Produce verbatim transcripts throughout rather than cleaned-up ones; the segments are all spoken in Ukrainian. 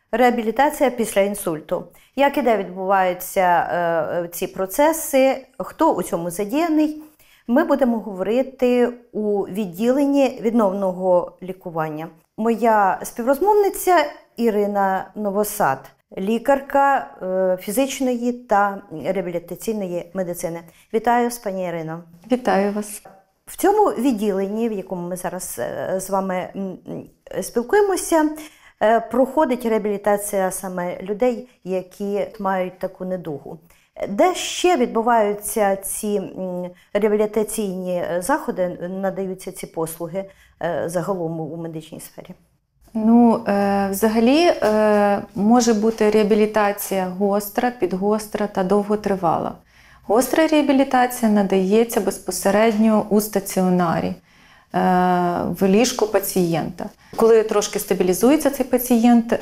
Реабілітація після інсульту. Як і де відбуваються е, ці процеси, хто у цьому задіяний, ми будемо говорити у відділенні відновного лікування. Моя співрозмовниця Ірина Новосад, лікарка е, фізичної та реабілітаційної медицини. Вітаю вас, пані Ірино. Вітаю вас. В цьому відділенні, в якому ми зараз з вами спілкуємося, проходить реабілітація саме людей, які мають таку недугу. Де ще відбуваються ці реабілітаційні заходи, надаються ці послуги загалом у медичній сфері? Ну, е, взагалі е, може бути реабілітація гостра, підгостра та довготривала. Гостра реабілітація надається безпосередньо у стаціонарі, в ліжку пацієнта. Коли трошки стабілізується цей пацієнт,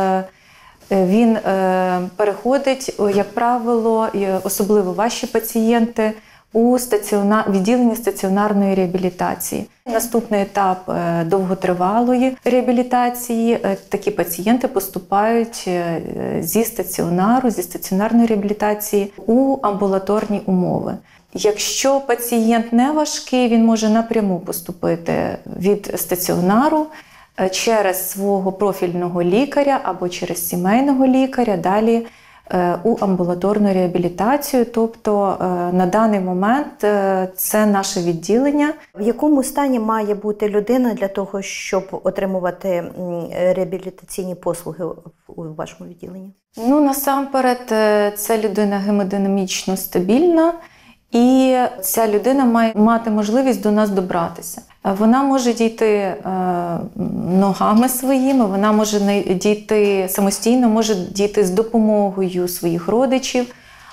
він переходить, як правило, особливо важчі пацієнти, у стаціонар... відділення стаціонарної реабілітації. Наступний етап довготривалої реабілітації. Такі пацієнти поступають зі стаціонару, зі стаціонарної реабілітації у амбулаторні умови. Якщо пацієнт не важкий, він може напряму поступити від стаціонару через свого профільного лікаря або через сімейного лікаря далі у амбулаторну реабілітацію. Тобто на даний момент це наше відділення. В якому стані має бути людина для того, щоб отримувати реабілітаційні послуги у вашому відділенні? Ну, насамперед, це людина гемодинамічно стабільна. І ця людина має мати можливість до нас добратися. Вона може дійти е, ногами своїми, вона може дійти самостійно, може дійти з допомогою своїх родичів,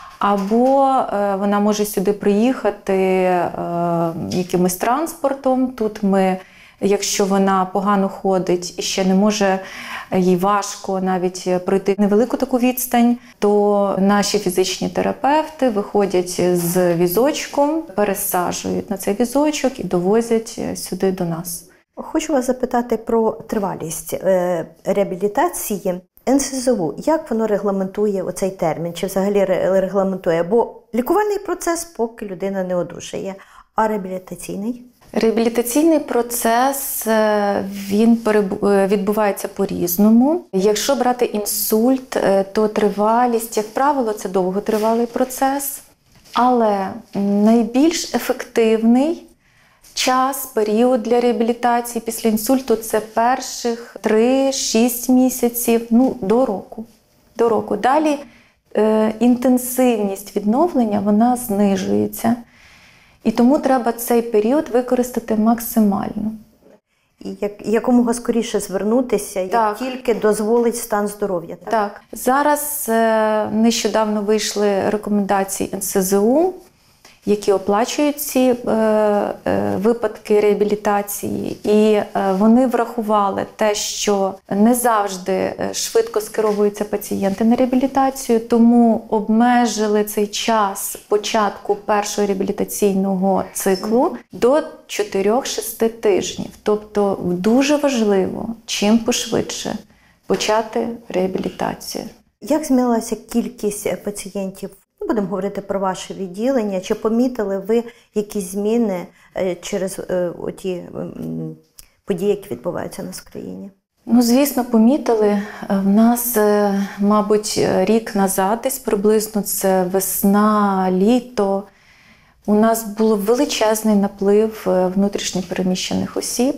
або е, вона може сюди приїхати е, якимось транспортом. Тут ми, якщо вона погано ходить і ще не може, їй важко навіть пройти невелику таку відстань, то наші фізичні терапевти виходять з візочком, пересаджують на цей візочок і довозять сюди до нас. Хочу вас запитати про тривалість реабілітації. ен ес зе у, як воно регламентує оцей термін, чи взагалі регламентує? Бо лікувальний процес, поки людина не одужає, а реабілітаційний? Реабілітаційний процес, він відбувається по-різному. Якщо брати інсульт, то тривалість, як правило, це довготривалий процес. Але найбільш ефективний час, період для реабілітації після інсульту – це перших три-шість місяців, ну, до року. До року. Далі е, інтенсивність відновлення, вона знижується. І тому треба цей період використати максимально. І як, якомога скоріше звернутися, так. Як тільки дозволить стан здоров'я. Так? Так. Зараз е, нещодавно вийшли рекомендації ен ес зе у, які оплачують ці е, е, випадки реабілітації. І е, вони врахували те, що не завжди швидко скеровуються пацієнти на реабілітацію, тому обмежили цей час початку першого реабілітаційного циклу до чотири-шість тижнів. Тобто дуже важливо, чим пошвидше почати реабілітацію. Як змінилася кількість пацієнтів? Будемо говорити про ваше відділення. Чи помітили ви якісь зміни через ті події, які відбуваються у нас в країні? Ну, звісно, помітили. В нас, мабуть, рік назад, десь приблизно, це весна, літо, у нас був величезний наплив внутрішньопереміщених осіб.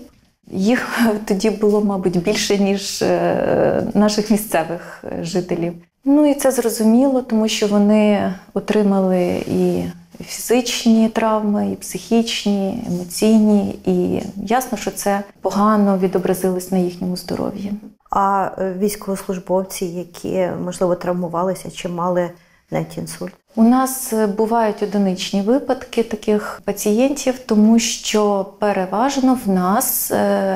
Їх тоді було, мабуть, більше, ніж наших місцевих жителів. Ну і це зрозуміло, тому що вони отримали і фізичні травми, і психічні, емоційні, і ясно, що це погано відобразилось на їхньому здоров'ї. А військовослужбовці, які, можливо, травмувалися чи мали навіть інсульт? У нас бувають одиничні випадки таких пацієнтів, тому що переважно в нас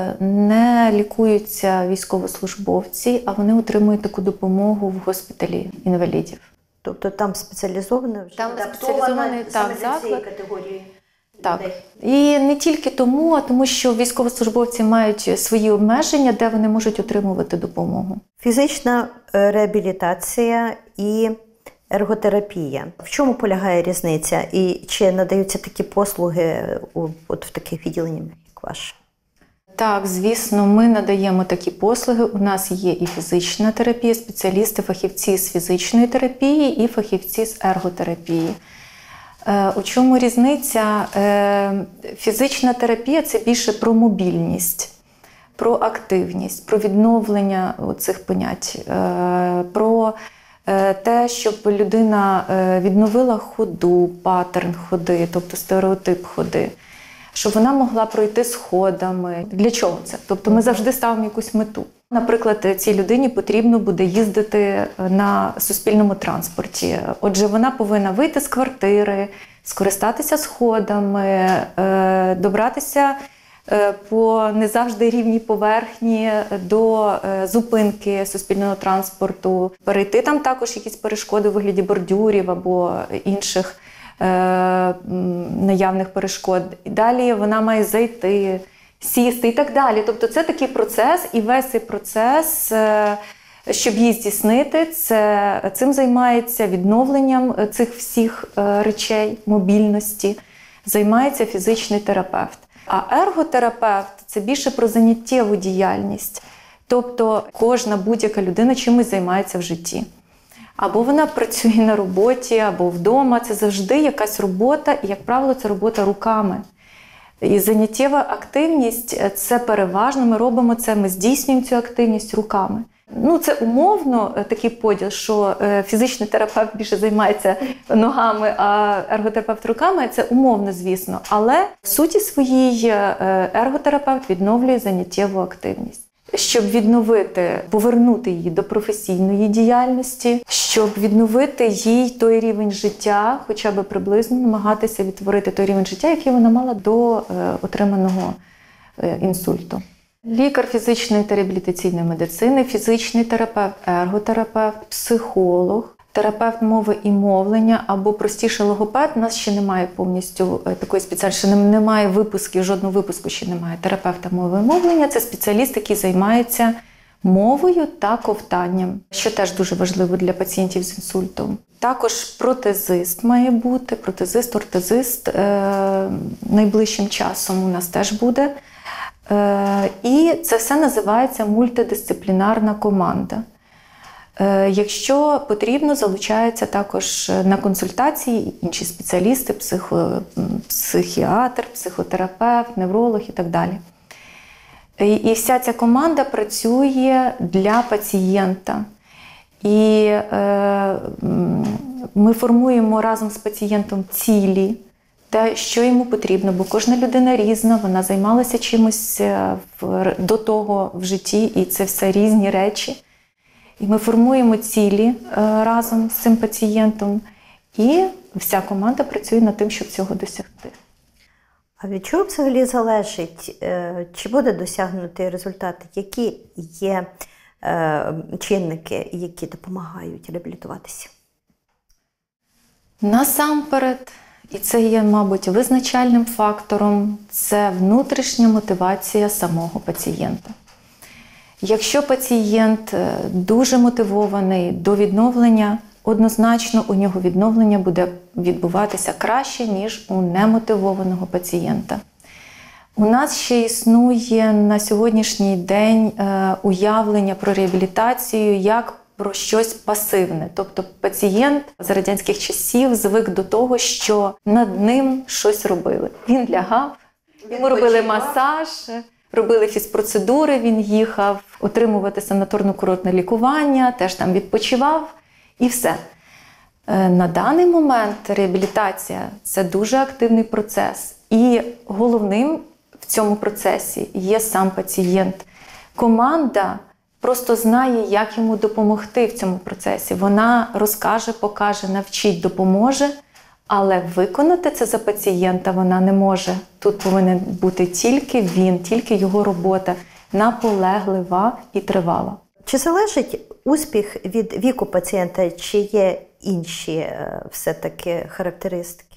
не лікуються військовослужбовці, а вони отримують таку допомогу в госпіталі інвалідів. Тобто там спеціалізований, там спеціалізований так, саме для цієї заклад. категорії? Так. І не тільки тому, а тому, що військовослужбовці мають свої обмеження, де вони можуть отримувати допомогу. Фізична реабілітація і ерготерапія. В чому полягає різниця? І чи надаються такі послуги у, от в таких відділеннях, як ваше? Так, звісно, ми надаємо такі послуги. У нас є і фізична терапія, спеціалісти, фахівці з фізичної терапії і фахівці з ерготерапії. У чому різниця? Фізична терапія – це більше про мобільність, про активність, про відновлення цих понять, про те, щоб людина відновила ходу, паттерн ходи, тобто стереотип ходи, щоб вона могла пройти сходами. Для чого це? Тобто ми завжди ставимо якусь мету. Наприклад, цій людині потрібно буде їздити на суспільному транспорті. Отже, вона повинна вийти з квартири, скористатися сходами, добратися по не завжди рівній поверхні до зупинки суспільного транспорту, перейти там також якісь перешкоди у вигляді бордюрів або інших наявних перешкод. І далі вона має зайти, сісти і так далі. Тобто це такий процес, і весь цей процес, щоб її здійснити, це, цим займається відновленням цих всіх речей, мобільності, займається фізичний терапевт. А ерготерапевт – це більше про заняттєву діяльність. Тобто кожна будь-яка людина чимось займається в житті. Або вона працює на роботі, або вдома. Це завжди якась робота, і, як правило, це робота руками. І заняттєва активність – це переважно, ми робимо це, ми здійснюємо цю активність руками. Ну, це умовно такий поділ, що фізичний терапевт більше займається ногами, а ерготерапевт руками – це умовно, звісно. Але в суті своїй ерготерапевт відновлює заняттєву активність. Щоб відновити, повернути її до професійної діяльності, щоб відновити їй той рівень життя, хоча б приблизно намагатися відтворити той рівень життя, який вона мала до е, отриманого е, інсульту. Лікар фізичної та реабілітаційної медицини, фізичний терапевт, ерготерапевт, психолог, терапевт мови і мовлення або простіше логопед. У нас ще немає повністю такої спеціальності, ще немає випусків, жодного випуску ще немає терапевта мови і мовлення. Це спеціаліст, який займається мовою та ковтанням, що теж дуже важливо для пацієнтів з інсультом. Також протезист має бути, протезист, ортезист е- найближчим часом у нас теж буде. Е- і це все називається мультидисциплінарна команда. Якщо потрібно, залучаються також на консультації інші спеціалісти, психо, психіатр, психотерапевт, невролог і так далі. І вся ця команда працює для пацієнта. І е, ми формуємо разом з пацієнтом цілі, те, що йому потрібно, бо кожна людина різна, вона займалася чимось в, до того в житті, і це все різні речі. І ми формуємо цілі е, разом з цим пацієнтом, і вся команда працює над тим, щоб цього досягти. А від чого взагалі залежить, е, чи буде досягнути результат? Які є е, чинники, які допомагають реабілітуватися? Насамперед, і це є, мабуть, визначальним фактором, це внутрішня мотивація самого пацієнта. Якщо пацієнт дуже мотивований до відновлення, однозначно у нього відновлення буде відбуватися краще, ніж у немотивованого пацієнта. У нас ще існує на сьогоднішній день уявлення про реабілітацію як про щось пасивне. Тобто пацієнт з радянських часів звик до того, що над ним щось робили. Він лягав, йому робили масаж, робили фізпроцедури, він їхав отримувати санаторно-курортне лікування, теж там відпочивав і все. На даний момент реабілітація – це дуже активний процес. І головним в цьому процесі є сам пацієнт. Команда просто знає, як йому допомогти в цьому процесі. Вона розкаже, покаже, навчить, допоможе, але виконати це за пацієнта вона не може. Тут повинен бути тільки він, тільки його робота, наполеглива і тривала. Чи залежить успіх від віку пацієнта, чи є інші все-таки характеристики?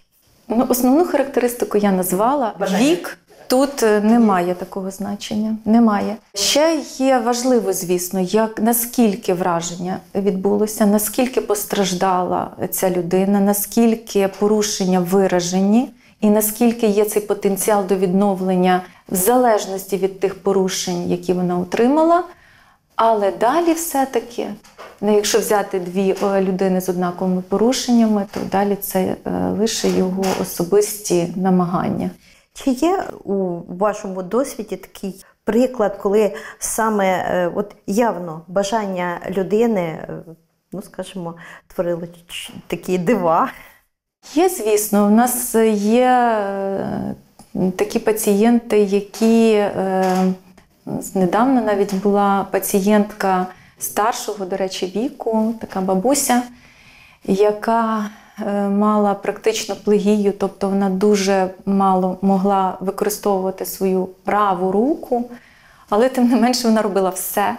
Ну, основну характеристику я назвала. Вік тут немає такого значення. Немає. Ще є важливо, звісно, як наскільки враження відбулося, наскільки постраждала ця людина, наскільки порушення виражені і наскільки є цей потенціал до відновлення в залежності від тих порушень, які вона отримала. Але далі все-таки, ну, якщо взяти дві людини з однаковими порушеннями, то далі це лише його особисті намагання. Чи є у вашому досвіді такий приклад, коли саме от явно бажання людини, ну скажімо, творило такі дива? Є, звісно. У нас є такі пацієнти, які недавно навіть була пацієнтка старшого, до речі, віку, така бабуся, яка мала практично плегію, тобто вона дуже мало могла використовувати свою праву руку, але тим не менше вона робила все.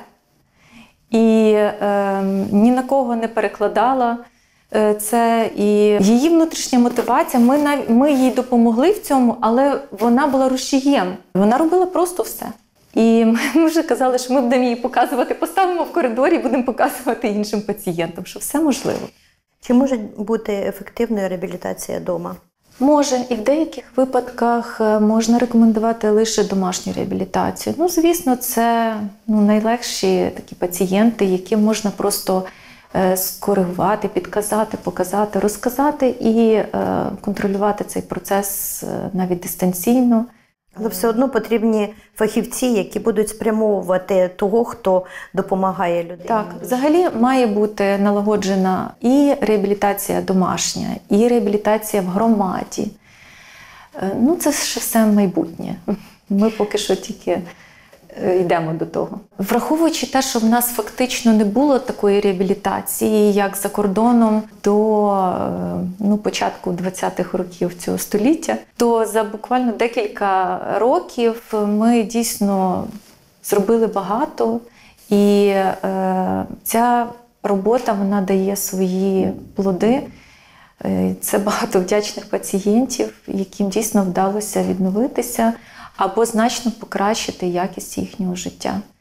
І е, ні на кого не перекладала це. І її внутрішня мотивація, ми, нав... ми їй допомогли в цьому, але вона була рушієм. Вона робила просто все. І ми вже казали, що ми будемо її показувати, поставимо в коридорі і будемо показувати іншим пацієнтам, що все можливо. Чи може бути ефективною реабілітація вдома? Може. І в деяких випадках можна рекомендувати лише домашню реабілітацію. Ну, звісно, це ну, найлегші такі пацієнти, які можна просто е, скоригувати, підказати, показати, розказати і е, контролювати цей процес е, навіть дистанційно. Але все одно потрібні фахівці, які будуть спрямовувати того, хто допомагає людині. Так, взагалі має бути налагоджена і реабілітація домашня, і реабілітація в громаді. Ну, це ще все майбутнє. Ми поки що тільки йдемо до того. Враховуючи те, що в нас фактично не було такої реабілітації, як за кордоном до ну, початку двадцятих років цього століття, то за буквально декілька років ми дійсно зробили багато. І е, ця робота, вона дає свої плоди. Це багато вдячних пацієнтів, яким дійсно вдалося відновитися або значно покращити якість їхнього життя.